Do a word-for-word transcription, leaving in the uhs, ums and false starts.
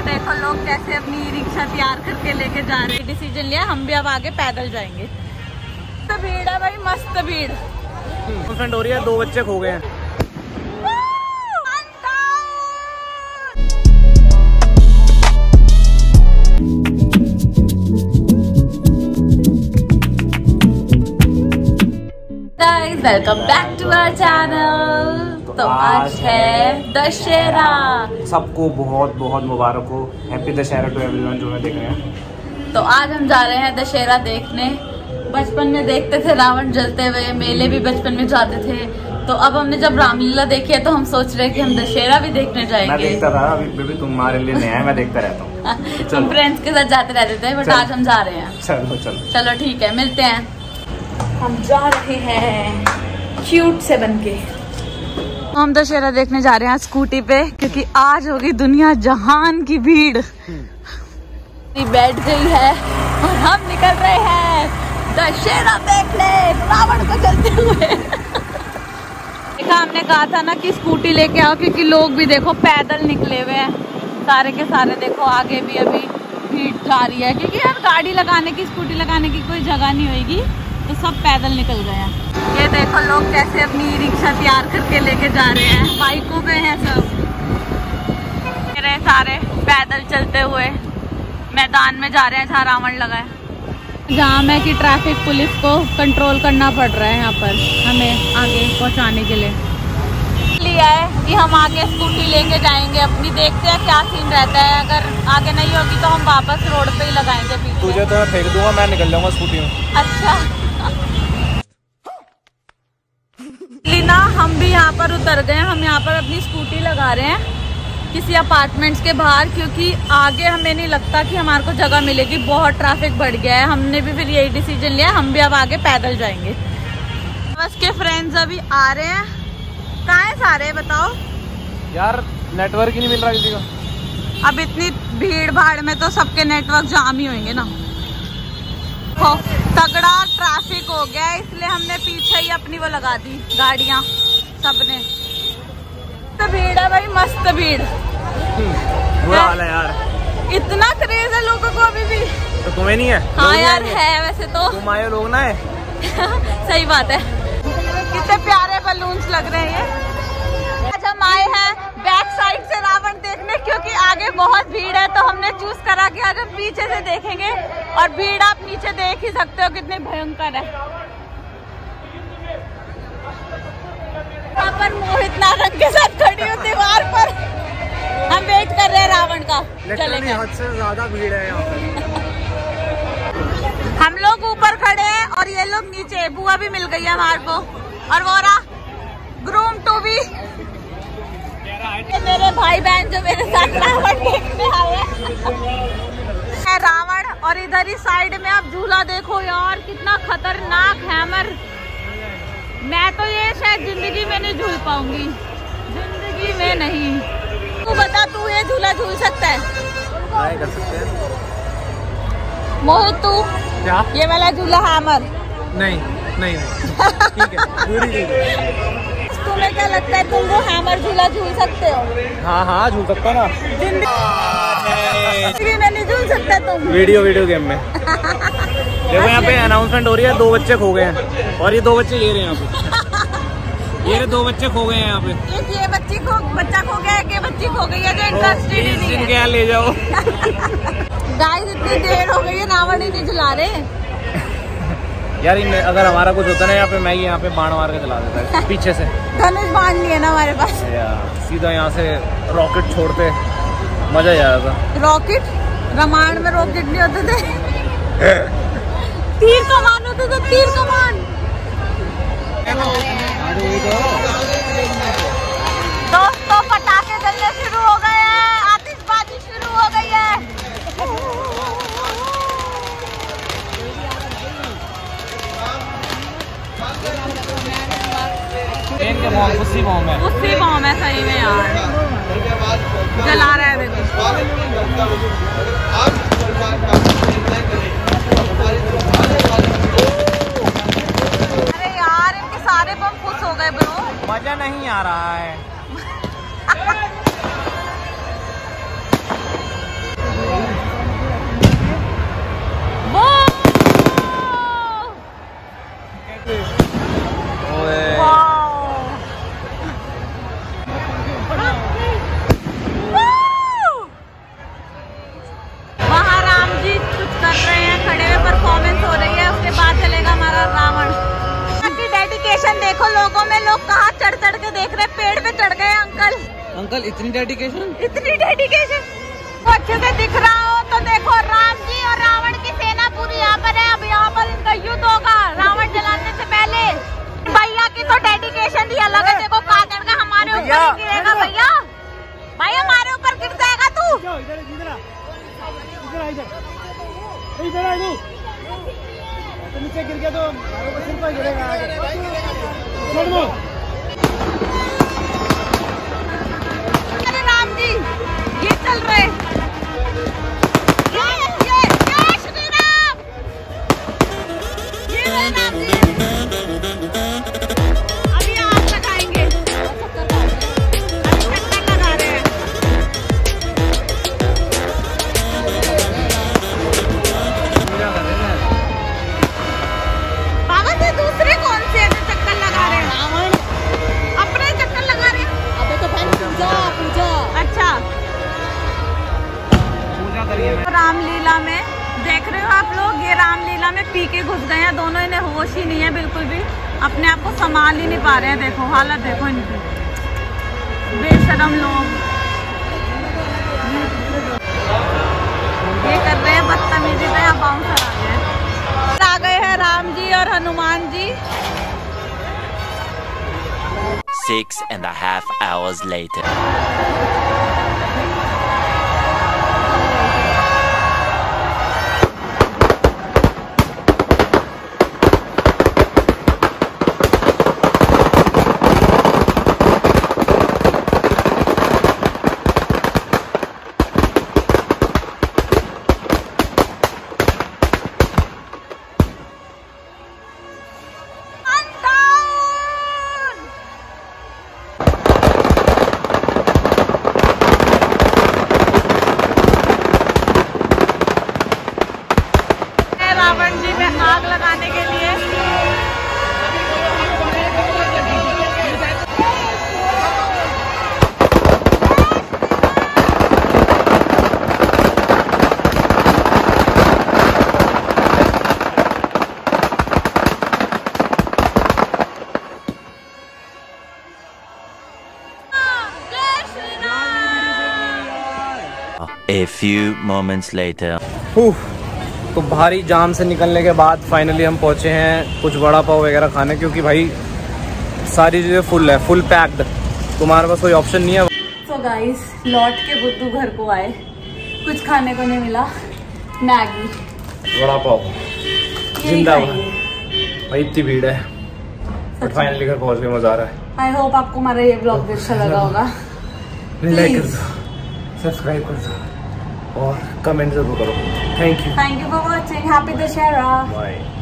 देखो लोग कैसे अपनी रिक्शा तैयार करके लेके जा रहे हैं। डिसीजन लिया हम भी अब आगे पैदल जाएंगे। तो भीड़ है भाई, मस्त भीड़। फ्रेंड हो रही है, दो बच्चे खो गए हैं। Welcome back to our channel. तो आज है दशहरा। सबको बहुत बहुत मुबारक हो। हैप्पी दशहरा टू एवरीवन जो हमें देख रहे हैं। तो आज हम जा रहे हैं दशहरा देखने। बचपन में देखते थे रावण जलते हुए, मेले भी बचपन में जाते थे। तो अब हमने जब रामलीला देखी है तो हम सोच रहे हैं कि हम दशहरा भी देखने जाएंगे। मैं देखता था, अभी बेबी तुम्हारे लिए नया है, मैं देखता रहता हूँ। हम फ्रेंड्स के साथ जाते रहते थे, बट आज हम जा रहे हैं। चलो चलो चलो ठीक है, मिलते हैं। हम जा रहे हैं क्यूट से बनके। हम दशहरा देखने जा रहे हैं स्कूटी पे, क्योंकि आज होगी दुनिया जहान की भीड़। बैठ गई है और हम निकल रहे हैं दशहरा देखने, रावण को चलते हुए। देखा, हमने कहा था ना कि स्कूटी लेके आओ, क्योंकि लोग भी देखो पैदल निकले हुए हैं सारे के सारे। देखो आगे भी अभी भीड़ जा रही है, क्योंकि यार गाड़ी लगाने की, स्कूटी लगाने की कोई जगह नहीं होगी, तो सब पैदल निकल गए हैं। ये देखो लोग कैसे अपनी रिक्शा तैयार करके लेके जा रहे हैं। बाइकों पे हैं सब, मेरे सारे पैदल चलते हुए मैदान में जा रहे हैं जहाँ रावण लगा है। जाम है कि ट्रैफिक पुलिस को कंट्रोल करना पड़ रहा है यहाँ पर हमें आगे पहुँचाने के लिए। लिया है कि हम आगे स्कूटी लेके जाएंगे अपनी, देखते हैं क्या सीन रहता है। अगर आगे नहीं होगी तो हम वापस रोड पे ही लगाएंगे पीछे। तुझे तो मैं फेंक दूंगा, मैं निकल जाऊंगा स्कूटी में। अच्छा लीना, हम भी यहाँ पर उतर गए। हम यहाँ पर अपनी स्कूटी लगा रहे हैं किसी अपार्टमेंट्स के बाहर, क्योंकि आगे हमें नहीं लगता कि हमारे को जगह मिलेगी। बहुत ट्रैफिक बढ़ गया है। हमने भी फिर यही डिसीजन लिया, हम भी अब आगे पैदल जाएंगे। बस के फ्रेंड्स अभी आ रहे हैं। कहाँ है सारे बताओ यार? नेटवर्क ही नहीं मिल रहा किसी को। अब इतनी भीड़ भाड़ में तो सबके नेटवर्क जाम ही होंगे ना। तगड़ा ट्रैफिक हो गया है, इसलिए हमने पीछे ही अपनी वो लगा दी गाड़ियाँ सबने। तो भीड़ है भाई, मस्त भीड़। बुरा हाल है यार, इतना क्रेज है लोगों को अभी भी। तो तुम्हें नहीं है? हाँ यार है वैसे तो। तुम आए लोग ना है। सही बात है। कितने प्यारे बलून्स लग रहे हैं ये। आज हम आए हैं बैक साइड से रावण देखने, क्योंकि आगे बहुत भीड़ है। तो हमने चूज करा कि आज हम पीछे से देखेंगे, और भीड़ आप नीचे देख ही सकते हो कितनी भयंकर है। यहाँ पर मोहित नारंग के साथ खड़ी हूँ दीवार पर। हम वेट कर रहे हैं रावण का। चलेंगे। हद से ज्यादा भीड़ है यहाँ पे। हम लोग ऊपर खड़े हैं और ये लोग नीचे। बुआ भी मिल गई है हमारे को, और वो रहा ग्रूम टू भी। मेरे भाई बहन जो मेरे साथ रावण देखने आए हैं। रावण, और इधर ही साइड में आप झूला देखो यार, कितना खतरनाक हैमर। मैं तो ये शायद जिंदगी में नहीं झूल पाऊंगी, जिंदगी में नहीं। तू बता, तू ये झूला झूल सकता है? ट्राई कर सकते हैं। मोहित तू क्या? ये वाला झूला हैमर? नहीं नहीं नहीं ठीक है, पूरी ठीक है। तुम्हें क्या लगता है, तुम वो हैमर झूला झूल सकते हो? हाँ हाँ झूल सकता ना। जिंदगी में नहीं झूल सकता तुम? वीडियो वीडियो गेम में। देखो यहाँ पे अनाउंसमेंट हो रही है, दो बच्चे खो गए हैं, और ये दो बच्चे ये रहे यहाँ पे। ये दो बच्चे खो गए हैं यहाँ पे। एक ये बच्ची खो बच्चा खो गया है, कि बच्ची खो गई है जो इंटरेस्टेड ही नहीं है। क्या ले जाओ। गाइस इतनी देर हो गई है, रावण ही नहीं झुला रहे यार। अगर हमारा कुछ होता ना यहाँ पे, मैं यहाँ पे बाण मार के चला देता है पीछे से। धनुष बाण नहीं है ना हमारे पास यार, सीधा यहाँ से रॉकेट छोड़ते, मजा आ जाता। रॉकेट? रामायण में रॉकेट नहीं होते थे। तीर कमान होते थे, तीर कमान। दोस्तों पटाखे जलने शुरू हो गए हैं, आतिशबाजी शुरू हो गई है। उसी पाँव में उसी पाँव में सही में यार जला रहा है। देखो अरे यार इनके सारे बम खुश हो गए ब्रो। मजा नहीं आ रहा है। डेडिकेशन देखो लोगों में, लोग कहाँ चढ़ चढ़ के देख रहे, पेड़ पे चढ़ गए अंकल। अंकल इतनी डेडिकेशन, इतनी डेडिकेशन। तो अच्छे से दिख रहा हो तो देखो, राम जी और रावण की सेना पूरी यहाँ पर है। अब यहाँ पर इनका युद्ध होगा रावण जलाने से पहले। भैया की तो डेडिकेशन ही अलग है। देखो कागड़ का हमारे ऊपर गिरेगा भैया, भाई हमारे ऊपर गिर जाएगा तू। नीचे गिर गया तो सिर पर गिरेगा। अरे राम जी ये चल रहे, ये ये जय श्री राम, ये राम जी अभी आग लगाएंगे, अभी चक्कर लगा रहे हैं। बाबा से दूसरे कौन से चक्कर लगा रहे हैं? अपने चक्कर लगा रहे हैं। अबे तो भाई पूजा पूजा। अच्छा पूजा करिए। रामलीला में देख रहे हो आप लोग, ये रामलीला में पी के घुस गए हैं दोनों, इन्हें होश ही नहीं है बिल्कुल भी, अपने आप को संभाल ही नहीं पा रहे हैं। देखो हालत देखो इनकी, बेशरम लोग ये कर रहे हैं बदतमीजी से। यहाँ बाउंसर आ गए, आ गए हैं राम जी और Hanuman ji. Six and a half hours later. Ravan जी में आग लगाने के लिए A few moments later. तो भारी जाम से निकलने के बाद फाइनली हम पहुंचे हैं कुछ वड़ा पाव वगैरह खाने, क्योंकि भाई सारी चीज़ें फुल है, फुल पैक्ड, तुम्हारे पास कोई ऑप्शन नहीं है। तो गाइस लौट के बुद्धू घर को आए, कुछ खाने को नहीं मिला, मैगी वड़ा पाव जिंदाबाद। भाई इतनी भीड़ है बट फाइनली घर पहुंच गए, मजा आ रहा है। आई होप आपको हमारा ये ब्लॉग भी अच्छा लगा होगा। लाइक कर दो, सब्सक्राइब कर दो और कमेंट जरूर करो। Thank you thank you for watching. Happy Dussehra. Bye.